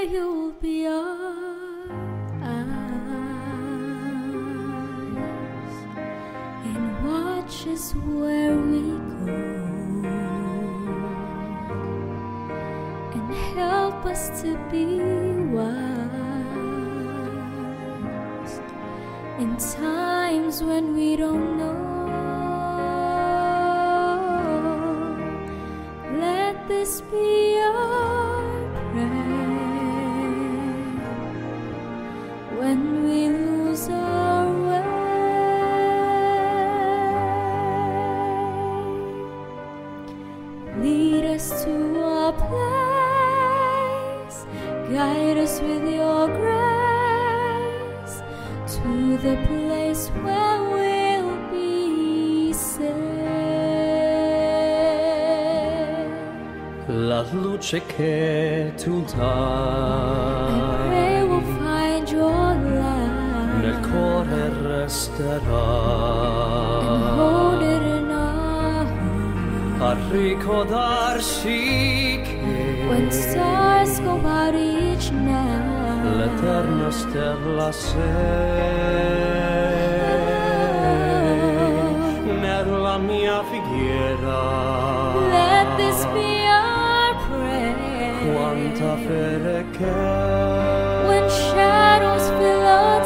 you'll be our eyes and watch us where we go, and help us to be wise in times when we don't know. Let this be our prayer when we lose our way. Lead us to a place, guide us with your grace, to the place where we'll be safe. La luce che tu I dai pray we'll find your light nel cuore and resterà, hold it in our heart. a ricordarsi When che stars go out each night, l'eterna stella sei nella mia fighiera. let this be our prayer. Quanta fede che When shadows fill our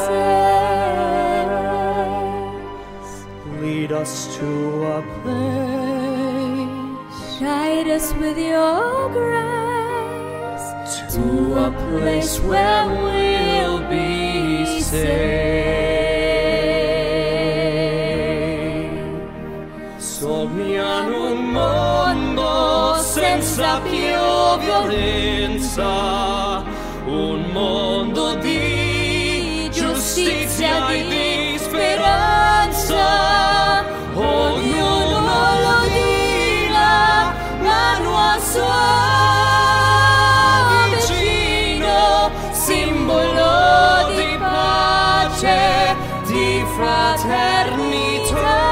days, lead us to a place, guide us with your grace, to a place where we'll be safe. Sogniamo un mondo senza più violenza, un mondo di giustizia e di speranza. Ognuno lo dica, mano a suo vicino, simbolo di pace, di fraternità.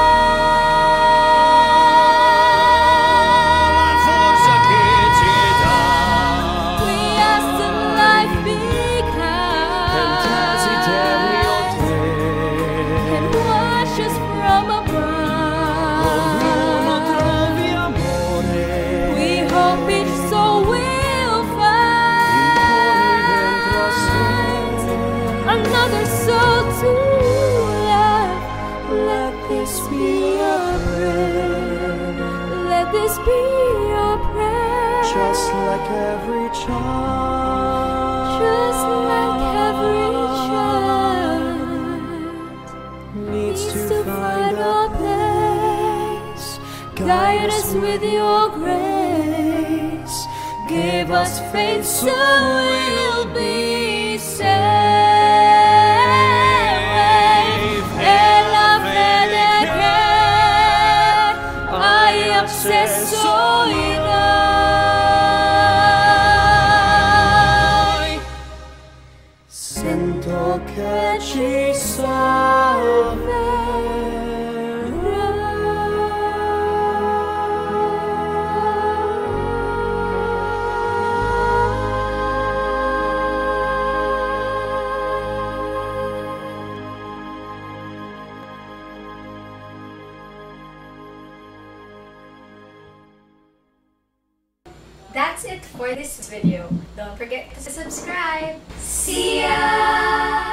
La forza che ci dà we ask that life be il desiderio kind and te. wash us from Ognuno above. trovi amore We hope each soul will dentro a sé. find another soul to love. Let this be our prayer. Let this be our prayer. Just like every child, Just like every child needs to find a place. Guide us with your grace. Give us faith so we'll be safe. E la fede che hai accesso in noi. sento che ci That's it for this video. Don't forget to subscribe. See ya!